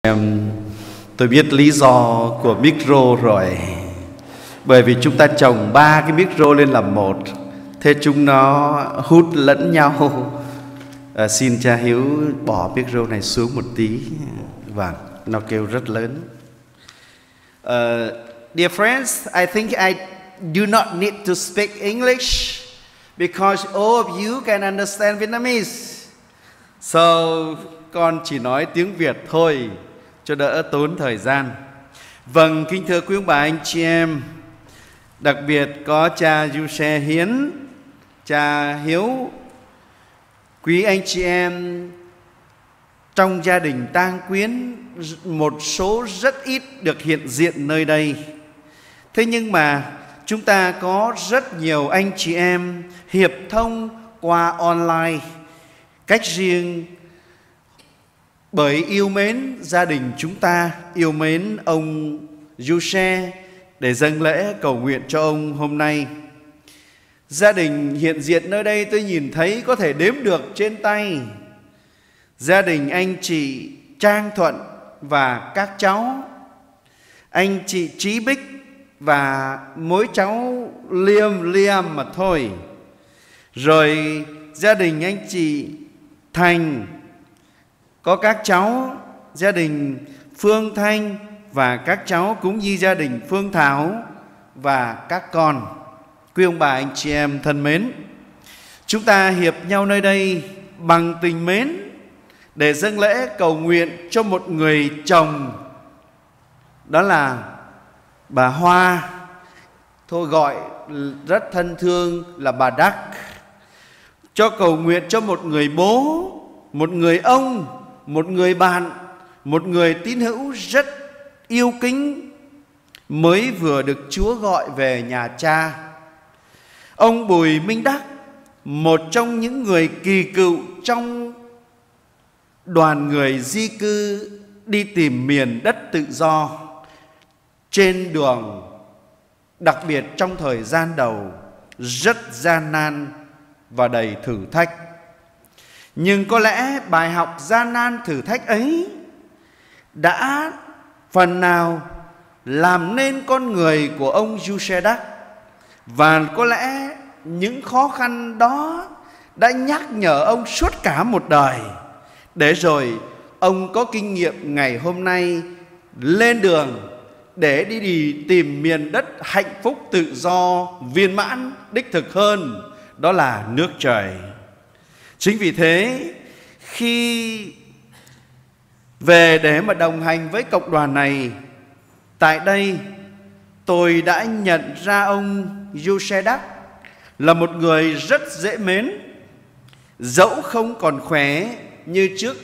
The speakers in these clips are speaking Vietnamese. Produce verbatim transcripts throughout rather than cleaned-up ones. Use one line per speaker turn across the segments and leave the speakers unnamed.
Em, tôi biết lý do của micro rồi. Bởi vì chúng ta trồng ba cái micro lên làm một, thế chúng nó hút lẫn nhau. à, Xin cha Hiếu bỏ micro này xuống một tí. Vâng, nó kêu rất lớn. uh, Dear friends, I think I do not need to speak English because all of you can understand Vietnamese. So con chỉ nói tiếng Việt thôi cho đỡ tốn thời gian. Vâng, kính thưa quý ông bà anh chị em, đặc biệt có cha Du Xe Hiến, cha Hiếu, quý anh chị em trong gia đình tang quyến, một số rất ít được hiện diện nơi đây. Thế nhưng mà chúng ta có rất nhiều anh chị em hiệp thông qua online, cách riêng, bởi yêu mến gia đình chúng ta, yêu mến ông Du Xe để dâng lễ cầu nguyện cho ông hôm nay. Gia đình hiện diện nơi đây tôi nhìn thấy có thể đếm được trên tay. Gia đình anh chị Trang Thuận và các cháu, anh chị Trí Bích và mỗi cháu Liêm Liêm mà thôi. Rồi gia đình anh chị Thành, có các cháu, gia đình Phương Thanh và các cháu, cũng như gia đình Phương Thảo và các con. Quý ông bà anh chị em thân mến, chúng ta hiệp nhau nơi đây bằng tình mến để dâng lễ cầu nguyện cho một người chồng, đó là bà Hoa, thôi gọi rất thân thương là bà Đắc. Cho cầu nguyện cho một người bố, một người ông, một người bạn, một người tín hữu rất yêu kính, mới vừa được Chúa gọi về nhà cha. Ông Bùi Minh Đắc, một trong những người kỳ cựu trong đoàn người di cư đi tìm miền đất tự do, trên đường, đặc biệt trong thời gian đầu, rất gian nan và đầy thử thách. Nhưng có lẽ bài học gian nan thử thách ấy đã phần nào làm nên con người của ông Du Xe Đắc. Và có lẽ những khó khăn đó đã nhắc nhở ông suốt cả một đời, để rồi ông có kinh nghiệm ngày hôm nay lên đường để đi, đi tìm miền đất hạnh phúc tự do viên mãn đích thực hơn, đó là nước trời. Chính vì thế, khi về để mà đồng hành với cộng đoàn này, tại đây tôi đã nhận ra ông Du Xe Đắc là một người rất dễ mến. Dẫu không còn khỏe như trước,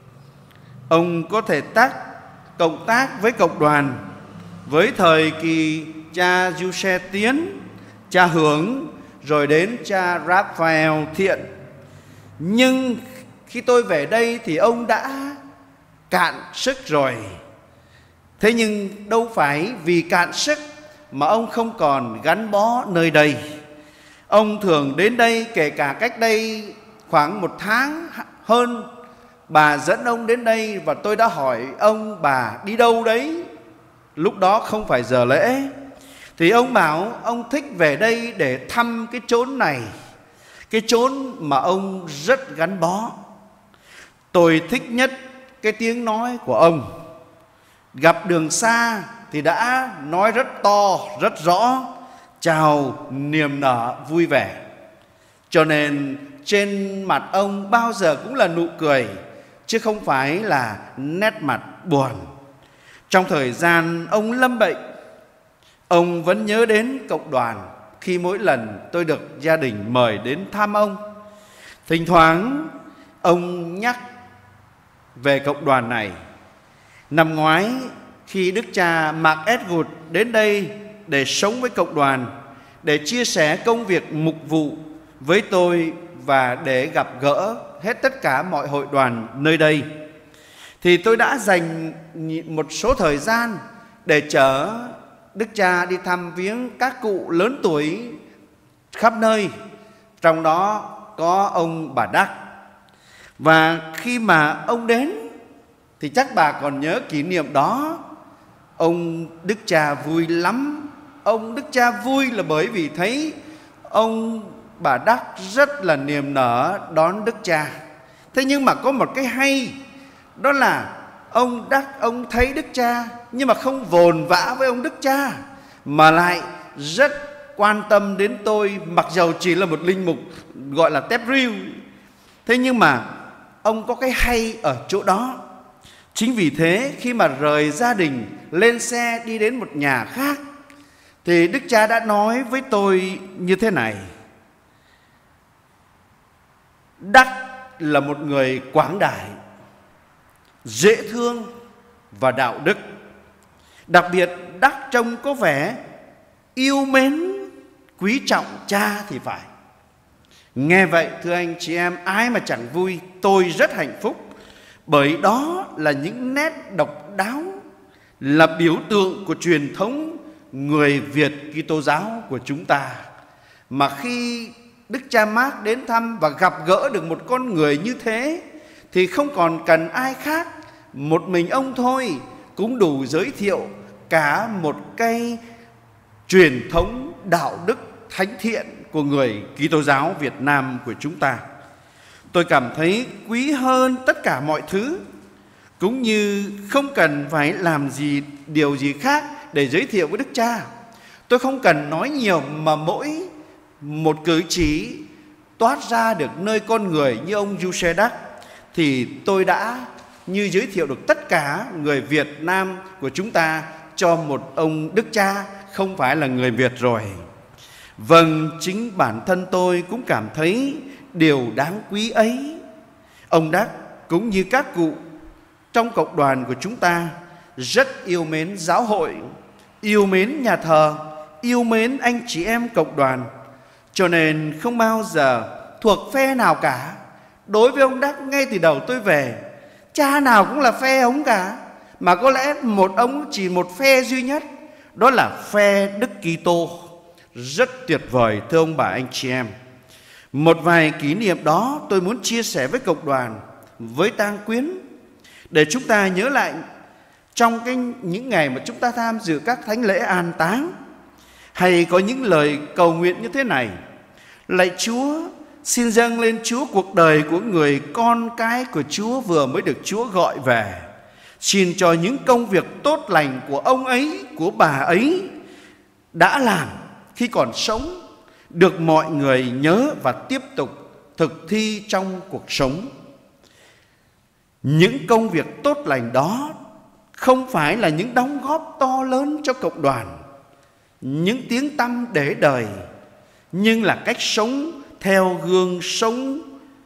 ông có thể tác cộng tác với cộng đoàn. Với thời kỳ cha Du Xe Tiến, cha Hướng, rồi đến cha Raphael Thiện. Nhưng khi tôi về đây thì ông đã cạn sức rồi. Thế nhưng đâu phải vì cạn sức mà ông không còn gắn bó nơi đây. Ông thường đến đây, kể cả cách đây khoảng một tháng hơn, bà dẫn ông đến đây và tôi đã hỏi ông bà đi đâu đấy. Lúc đó không phải giờ lễ. Thì ông bảo ông thích về đây để thăm cái chốn này, cái chốn mà ông rất gắn bó. Tôi thích nhất cái tiếng nói của ông. Gặp đường xa thì đã nói rất to, rất rõ, chào niềm nở vui vẻ. Cho nên trên mặt ông bao giờ cũng là nụ cười, chứ không phải là nét mặt buồn. Trong thời gian ông lâm bệnh, ông vẫn nhớ đến cộng đoàn khi mỗi lần tôi được gia đình mời đến thăm ông. Thỉnh thoảng ông nhắc về cộng đoàn này. Năm ngoái, khi Đức cha Mark Edwood đến đây để sống với cộng đoàn, để chia sẻ công việc mục vụ với tôi và để gặp gỡ hết tất cả mọi hội đoàn nơi đây, thì tôi đã dành một số thời gian để chở Đức cha đi thăm viếng các cụ lớn tuổi khắp nơi, trong đó có ông bà Đắc. Và khi mà ông đến Thì chắc bà còn nhớ kỷ niệm đó. Ông đức cha vui lắm. Ông đức cha vui là bởi vì thấy ông bà Đắc rất là niềm nở đón đức cha. Thế nhưng mà có một cái hay, đó là ông Đắc, ông thấy đức cha nhưng mà không vồn vã với ông đức cha, mà lại rất quan tâm đến tôi, mặc dầu chỉ là một linh mục gọi là tép riu. Thế nhưng mà ông có cái hay ở chỗ đó. Chính vì thế khi mà rời gia đình lên xe đi đến một nhà khác, thì đức cha đã nói với tôi như thế này: Đắc là một người quảng đại, dễ thương và đạo đức. Đặc biệt Đắc trông có vẻ yêu mến, quý trọng cha thì phải. Nghe vậy thưa anh chị em, ai mà chẳng vui. Tôi rất hạnh phúc, bởi đó là những nét độc đáo, là biểu tượng của truyền thống người Việt Kitô giáo của chúng ta. Mà khi đức cha Mark đến thăm và gặp gỡ được một con người như thế, thì không còn cần ai khác, một mình ông thôi cũng đủ giới thiệu cả một cái truyền thống đạo đức thánh thiện của người Kitô giáo Việt Nam của chúng ta. Tôi cảm thấy quý hơn tất cả mọi thứ, cũng như không cần phải làm gì điều gì khác để giới thiệu với đức cha. Tôi không cần nói nhiều, mà mỗi một cử chỉ toát ra được nơi con người như ông Giuse Đắc, thì tôi đã như giới thiệu được tất cả người Việt Nam của chúng ta cho một ông đức cha không phải là người Việt rồi. Vâng, chính bản thân tôi cũng cảm thấy điều đáng quý ấy. Ông Đắc cũng như các cụ trong cộng đoàn của chúng ta rất yêu mến giáo hội, yêu mến nhà thờ, yêu mến anh chị em cộng đoàn, cho nên không bao giờ thuộc phe nào cả. Đối với ông Đắc, ngay từ đầu tôi về, cha nào cũng là phe ông cả, mà có lẽ một ông chỉ một phe duy nhất, đó là phe Đức Kitô. Rất tuyệt vời thưa ông bà anh chị em. Một vài kỷ niệm đó tôi muốn chia sẻ với cộng đoàn, với tang quyến, để chúng ta nhớ lại trong cái những ngày mà chúng ta tham dự các thánh lễ an táng. Hay có những lời cầu nguyện như thế này: lạy Chúa, xin dâng lên Chúa cuộc đời của người con cái của Chúa vừa mới được Chúa gọi về. Xin cho những công việc tốt lành của ông ấy, của bà ấy đã làm khi còn sống được mọi người nhớ và tiếp tục thực thi trong cuộc sống. Những công việc tốt lành đó không phải là những đóng góp to lớn cho cộng đoàn, những tiếng tăm để đời, nhưng là cách sống theo gương sống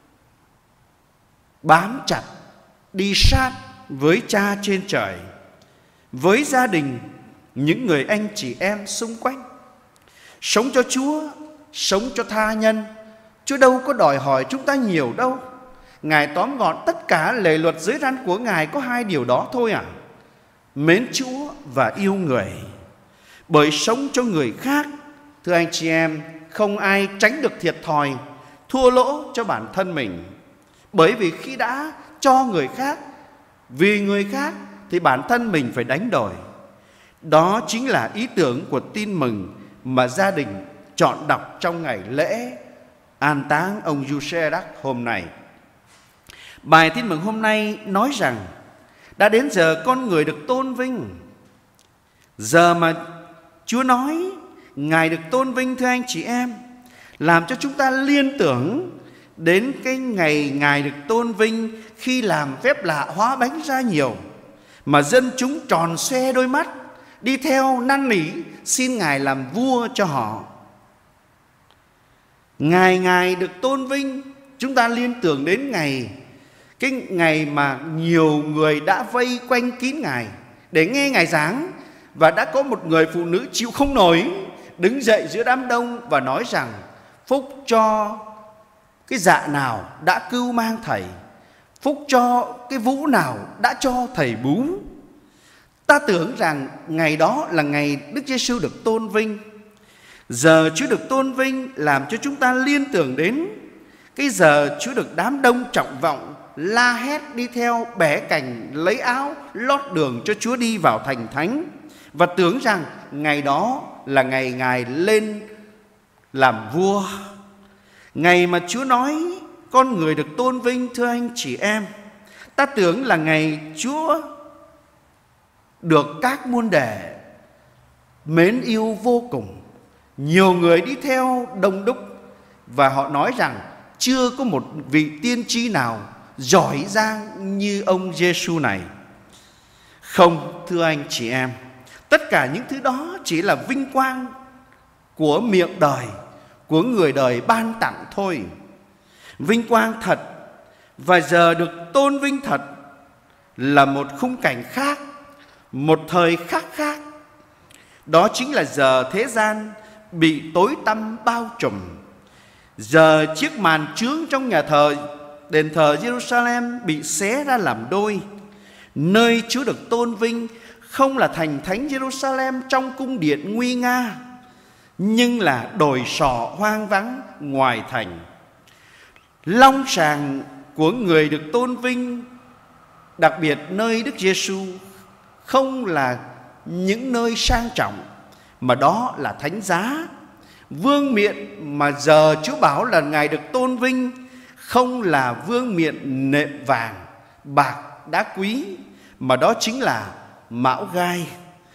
bám chặt, đi sát với Cha trên trời, với gia đình, những người anh chị em xung quanh. Sống cho Chúa, sống cho tha nhân. Chúa đâu có đòi hỏi chúng ta nhiều đâu. Ngài tóm gọn tất cả lề luật giới răn của Ngài có hai điều đó thôi à: mến Chúa và yêu người. Bởi sống cho người khác, thưa anh chị em, không ai tránh được thiệt thòi, thua lỗ cho bản thân mình. Bởi vì khi đã cho người khác, vì người khác, thì bản thân mình phải đánh đổi. Đó chính là ý tưởng của tin mừng mà gia đình chọn đọc trong ngày lễ an táng ông Giuse Đắc hôm nay. Bài tin mừng hôm nay nói rằng đã đến giờ con người được tôn vinh. Giờ mà Chúa nói Ngài được tôn vinh, thưa anh chị em, làm cho chúng ta liên tưởng đến cái ngày Ngài được tôn vinh khi làm phép lạ hóa bánh ra nhiều, mà dân chúng tròn xoe đôi mắt đi theo năn nỉ xin Ngài làm vua cho họ. Ngày Ngài được tôn vinh, chúng ta liên tưởng đến ngày cái ngày mà nhiều người đã vây quanh kín Ngài để nghe Ngài giảng, và đã có một người phụ nữ chịu không nổi đứng dậy giữa đám đông và nói rằng: phúc cho cái dạ nào đã cưu mang thầy, phúc cho cái vú nào đã cho thầy bú. Ta tưởng rằng ngày đó là ngày Đức Giêsu được tôn vinh. Giờ Chúa được tôn vinh làm cho chúng ta liên tưởng đến cái giờ Chúa được đám đông trọng vọng la hét đi theo, bẻ cành lấy áo, lót đường cho Chúa đi vào thành thánh, và tưởng rằng ngày đó là ngày Ngài lên làm vua. Ngày mà Chúa nói con người được tôn vinh. Thưa anh chị em, ta tưởng là ngày Chúa được các môn đệ mến yêu vô cùng, nhiều người đi theo đông đúc, và họ nói rằng chưa có một vị tiên tri nào giỏi giang như ông Giêsu này. Không, thưa anh chị em, tất cả những thứ đó chỉ là vinh quang của miệng đời, của người đời ban tặng thôi. Vinh quang thật và giờ được tôn vinh thật là một khung cảnh khác, một thời khắc khác. Đó chính là giờ thế gian bị tối tăm bao trùm, giờ chiếc màn chướng trong nhà thờ, đền thờ Jerusalem bị xé ra làm đôi. Nơi Chúa được tôn vinh không là thành thánh Jerusalem trong cung điện nguy nga, nhưng là đồi sọ hoang vắng ngoài thành. Long sàng của người được tôn vinh, đặc biệt nơi Đức Giêsu, không là những nơi sang trọng, mà đó là thánh giá. Vương miện mà giờ Chúa bảo là Ngài được tôn vinh không là vương miện nệm vàng, bạc, đá quý, mà đó chính là mão gai.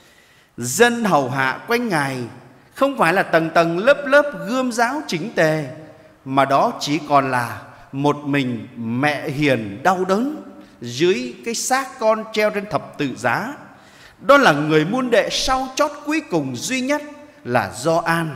Dân hầu hạ quanh Ngài không phải là tầng tầng lớp lớp gươm giáo chỉnh tề, mà đó chỉ còn là một mình mẹ hiền đau đớn dưới cái xác con treo trên thập tự giá. Đó là người môn đệ sau chót cuối cùng duy nhất là Gioan.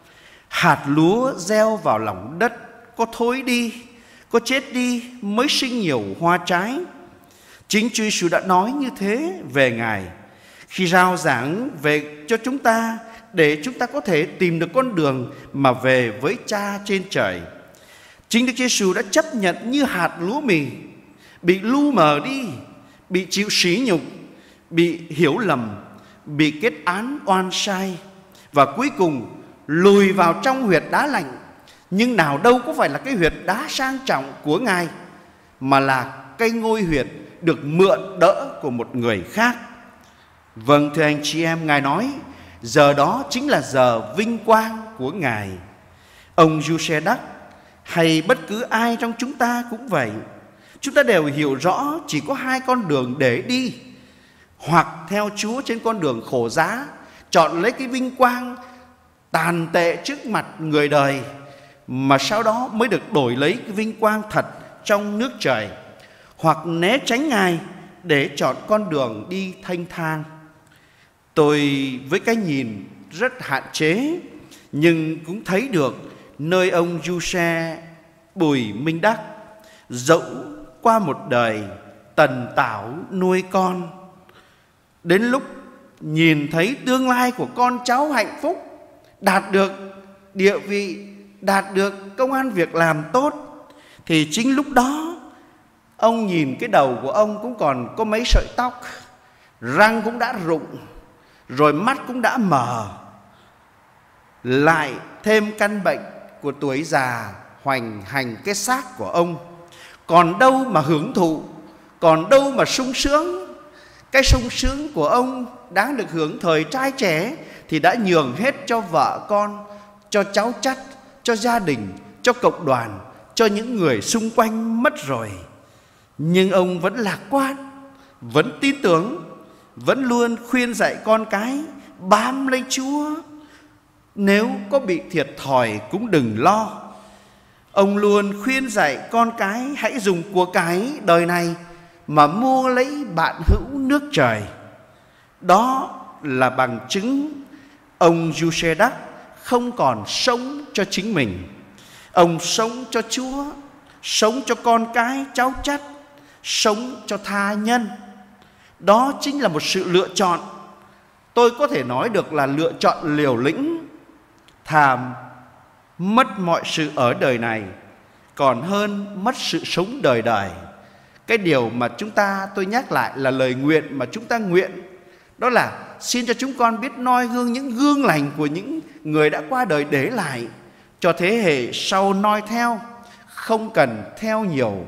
Hạt lúa gieo vào lòng đất, có thối đi, có chết đi mới sinh nhiều hoa trái. Chính Chúa Giêsu đã nói như thế về Ngài khi rao giảng về cho chúng ta, để chúng ta có thể tìm được con đường mà về với Cha trên trời. Chính Đức Giêsu đã chấp nhận như hạt lúa mì, bị lu mờ đi, bị chịu sỉ nhục, bị hiểu lầm, bị kết án oan sai, và cuối cùng lùi vào trong huyệt đá lạnh. Nhưng nào đâu có phải là cái huyệt đá sang trọng của Ngài, mà là cây ngôi huyệt được mượn đỡ của một người khác. Vâng, thưa anh chị em, Ngài nói giờ đó chính là giờ vinh quang của Ngài. Ông Giuse Đắc hay bất cứ ai trong chúng ta cũng vậy. Chúng ta đều hiểu rõ chỉ có hai con đường để đi: hoặc theo Chúa trên con đường khổ giá, chọn lấy cái vinh quang tàn tệ trước mặt người đời, mà sau đó mới được đổi lấy cái vinh quang thật trong nước trời; hoặc né tránh Ngài để chọn con đường đi thanh thang. Tôi với cái nhìn rất hạn chế, nhưng cũng thấy được nơi ông Giuse Bùi Minh Đắc dẫu qua một đời tần tảo nuôi con, đến lúc nhìn thấy tương lai của con cháu hạnh phúc, đạt được địa vị, đạt được công ăn việc làm tốt, thì chính lúc đó ông nhìn cái đầu của ông cũng còn có mấy sợi tóc, răng cũng đã rụng, rồi mắt cũng đã mờ, lại thêm căn bệnh của tuổi già hoành hành cái xác của ông. Còn đâu mà hưởng thụ, còn đâu mà sung sướng. Cái sung sướng của ông đáng được hưởng thời trai trẻ thì đã nhường hết cho vợ con, cho cháu chắt, cho gia đình, cho cộng đoàn, cho những người xung quanh mất rồi. Nhưng ông vẫn lạc quan, vẫn tin tưởng, vẫn luôn khuyên dạy con cái bám lấy Chúa. Nếu có bị thiệt thòi cũng đừng lo. Ông luôn khuyên dạy con cái hãy dùng của cái đời này mà mua lấy bạn hữu nước trời. Đó là bằng chứng ông Giuse Đắc không còn sống cho chính mình. Ông sống cho Chúa, sống cho con cái cháu chắt, sống cho tha nhân. Đó chính là một sự lựa chọn, tôi có thể nói được là lựa chọn liều lĩnh. Thà mất mọi sự ở đời này còn hơn mất sự sống đời đời. Cái điều mà chúng ta, tôi nhắc lại là lời nguyện mà chúng ta nguyện, đó là xin cho chúng con biết noi gương những gương lành của những người đã qua đời để lại, cho thế hệ sau noi theo. Không cần theo nhiều,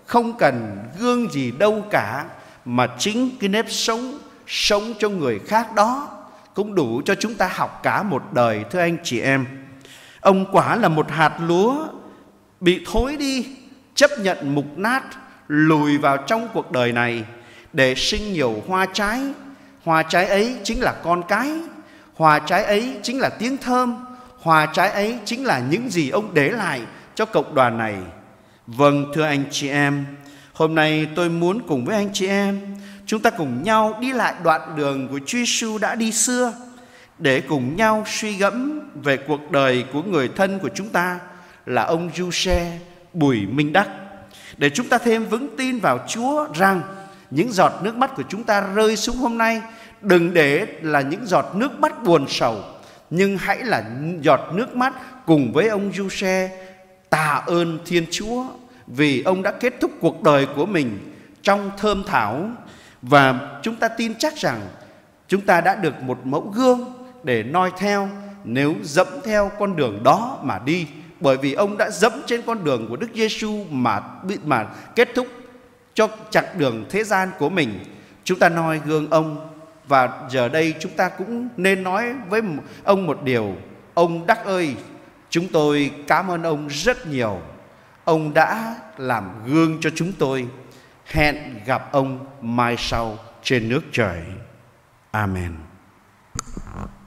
không cần gương gì đâu cả, mà chính cái nếp sống sống cho người khác đó cũng đủ cho chúng ta học cả một đời. Thưa anh chị em, ông quả là một hạt lúa bị thối đi, chấp nhận mục nát, lùi vào trong cuộc đời này để sinh nhiều hoa trái. Hoa trái ấy chính là con cái, hoa trái ấy chính là tiếng thơm, hoa trái ấy chính là những gì ông để lại cho cộng đoàn này. Vâng, thưa anh chị em, hôm nay tôi muốn cùng với anh chị em chúng ta cùng nhau đi lại đoạn đường của Chúa Giêsu đã đi xưa, để cùng nhau suy gẫm về cuộc đời của người thân của chúng ta là ông Giuse Bùi Minh Đắc, để chúng ta thêm vững tin vào Chúa rằng những giọt nước mắt của chúng ta rơi xuống hôm nay đừng để là những giọt nước mắt buồn sầu, nhưng hãy là giọt nước mắt cùng với ông Giuse tạ ơn Thiên Chúa vì ông đã kết thúc cuộc đời của mình trong thơm thảo. Và chúng ta tin chắc rằng chúng ta đã được một mẫu gương để noi theo nếu dẫm theo con đường đó mà đi, bởi vì ông đã dẫm trên con đường của Đức Giêsu mà mà kết thúc cho chặng đường thế gian của mình. Chúng ta noi gương ông, và giờ đây chúng ta cũng nên nói với ông một điều: ông Đắc ơi, chúng tôi cảm ơn ông rất nhiều. Ông đã làm gương cho chúng tôi. Hẹn gặp ông mai sau trên nước trời. Amen.